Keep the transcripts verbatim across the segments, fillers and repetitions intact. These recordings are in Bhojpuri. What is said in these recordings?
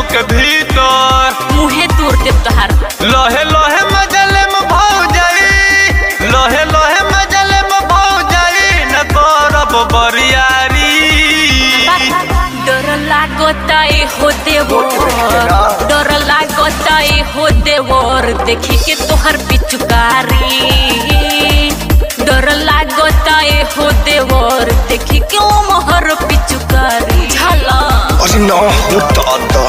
के भीतर मुहे दूर देव तोहार लहे लहे मजले में भाव जाई लहे लहे मजले में भाव जाई न करब बरियारी डर लागता ए हो देवर डर लागता ए हो देवर देखी के तोहर पिचुकारी डर लागता ए हो देवर देखी के ओ मोहर पिचुकारी झाला अरे ना होता था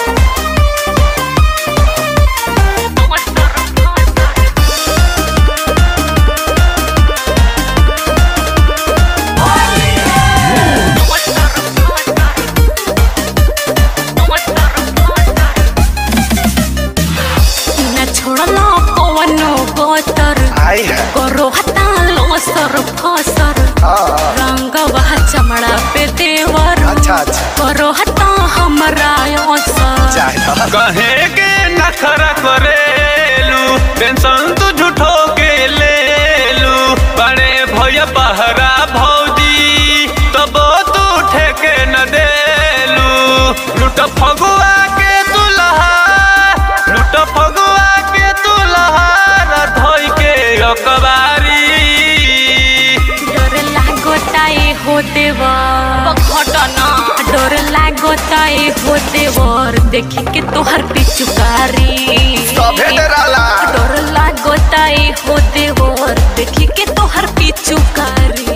करो हतालो सर फसर रंग वह चमड़ा पे देवर अच्छा अच्छा करो हता हमरा कहे के नखरा करेलू टेंशन तू झूठो के लेलू बड़े भैया बहरा भौजी तब तू ठेके न देलू लूट फगुआ के दुल्हा लूट फगुआ के दुल्हा धोई के अकबारी डर लागता ए हो देवर घटना डर लागता ए हो देवर देखी के तोहर पिचुकारी डर लागता ए हो देवर देखी के तोहर पिचुकारी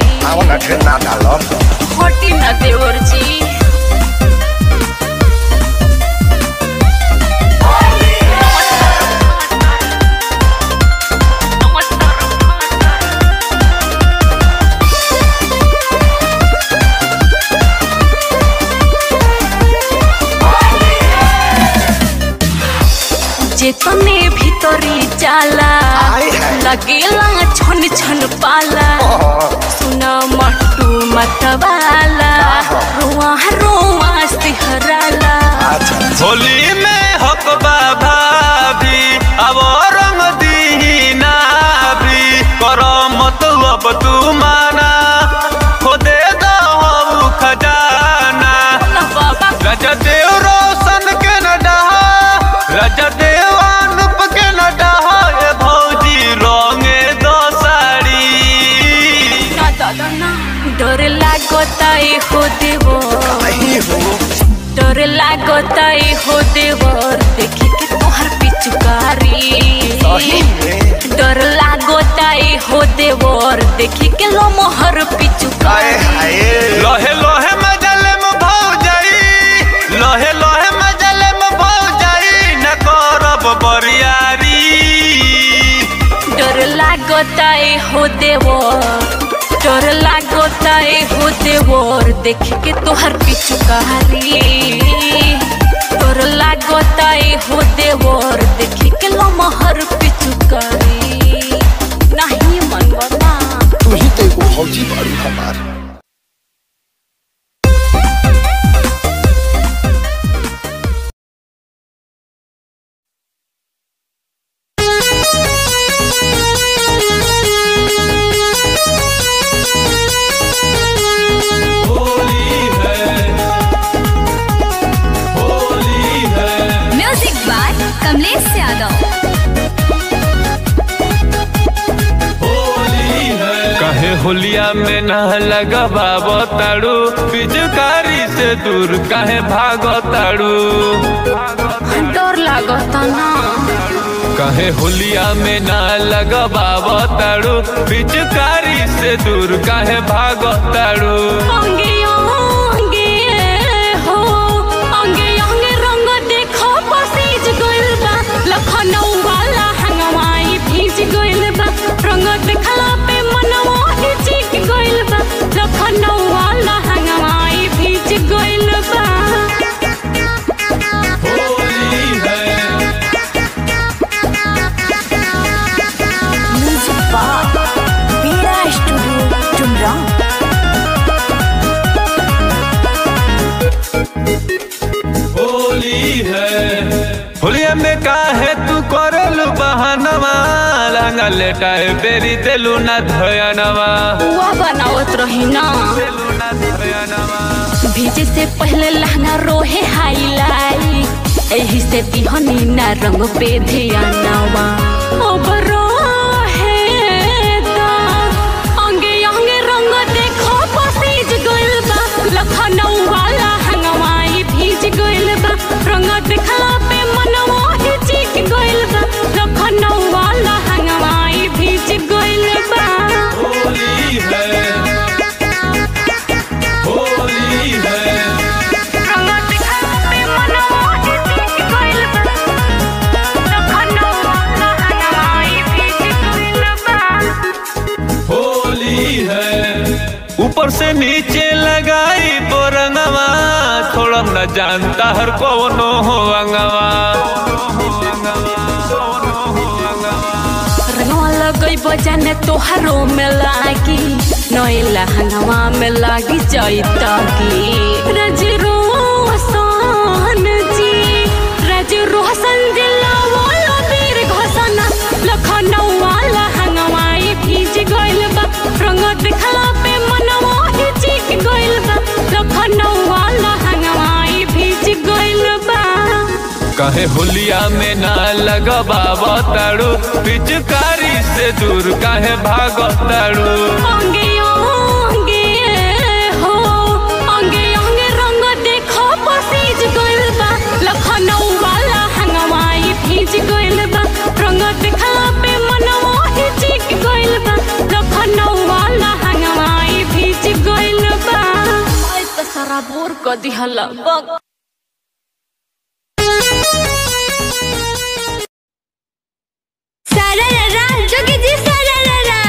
हटी ना देवर जी जेतने भीतरी जाला लगेला छन छन पाला सुना मट्टू मतवाला रुआ रुआ सिहराला होली में हकबा भाभी अब रंग दीना भी करो मतलब तू माना खुदे दो खजाना राजा देव रोशन के न डहा राजा देव अनुप के न डहा भौजी रंगे दो साड़ी डर लागता ए हो देवर डर लागता ए हो देवर देखी के तोहर पिचुकारी डर लागता ए हो देवर देखी के लो मोहर पिचुकारी लहे लहे मजले में भाव जाई लहे लहे मजले में भाव जाई न करब बरियारी डर लागता ए हो देवर डर लागता ए हो देवर देखी के तोहर पिचुकारी डर लागता ए हो देवर देखी के लो मोहर पिचुकारी नहीं मन बता तू ही तो एगो फौजी बारू हमार होलिया में न लगबा बताड़ू पिचकारी से दूर काहे भागताड़ू डर लागता ना कहे होलिया में न लगबा बताड़ू पिचकारी से दूर काहे भागताड़ू अंगे अंगे हो अंगे अंगे रंग देखो पसीज गइल बा लखनऊ वाला हंगवाई भीज गइल बा रंग देखला पे मनवा हिचिक गइल बा लखनऊ वाला हंगवाई भीज गइल बा होली है म्यूजिक बा बीरा स्टूडियो चुमरा होली है होलिया में काहे तू करलू बहानवा लहंगा लेटाए बेरी देलू ना धयनवा हुआ बनावत रही ना देलू ना धयनवा भीजे से पहले लहंगा रोहे हाईलाई एही से दिहनी ना रंग पे ध्यानवा अब रहेदा अंगे अंगे रंग देखो पसीज गइल बा लखनऊ वाला हंगवाई भीज गइल बा रंग देखला पे मनवा हिचिक गइल बा लखनऊ वाला हंगवाई भीज गइल बा होली है होली है रंग देखला पे मनवा हिचिक गइल बा लखनऊ वाला हंगवाई भीज गइल बा होली है ऊपर से नीचे लगाई बोरंगवा थोड़ा न जानता हर कौनो हो अंगवा रंगवा लगई बजाने तोहरो में लागी नइला हंगवा में लागी जैता की रज रोशन जी रज रोशन जिला वाला वीर घोषणा लखनऊ वाला हंगवाई भीज गइल बा रंग देखला पे मनवा हिचिक गइल बा लखनऊ वाला हंगवाई भीज गइल बा कहे होलिया में ना लगबाबा ताड़ू पिचकारी से दूर काहे भागो ताड़ू अंगे अंगे हो अंगे अंगे रंग देखो पसीज गइल बा लखनऊ वाला हंगवाई भीज गइल बा रंग देखला पे मनवा हिचिक गइल बा लखनऊ वाला हंगवाई भीज गइल बा आई त सारा बोर क दिहला बा सारा रा जोगी जी सारा रा